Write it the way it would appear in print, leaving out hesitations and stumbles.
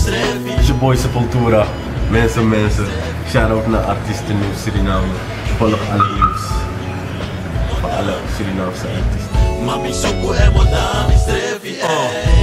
is je boy Sepul2ra. Mensen. Shout-out naar ArtiestenNieuwsSuriname. Volg alle nieuws. Van alle Surinaamse artiesten.